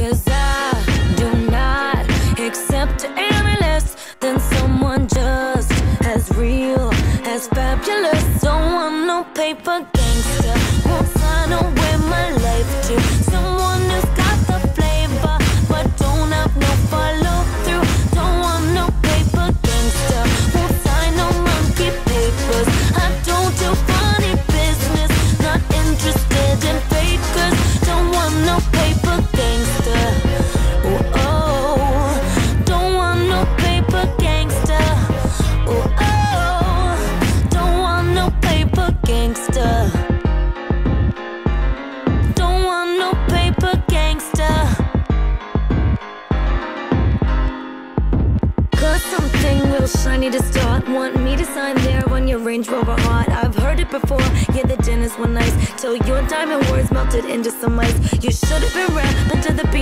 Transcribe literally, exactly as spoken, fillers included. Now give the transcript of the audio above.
Cause I do not accept any less than someone just as real, as fabulous. Don't want no paper gangster, won't sign away my life to someone who's got the flavor but don't have no follow through. Don't want no paper gangster, won't sign no monkey papers. I don't do funny business, not interested in fakers. Don't want no paper gangster. Oh, oh, don't want no paper gangster. Oh, oh, don't want no paper gangster. Don't want no paper gangster. Cause something real shiny to start. Want me to sign there on your Range Rover heart. I've heard it before, yeah, the dinners were nice till your diamond words melted into some ice. You should have been rapping to the beat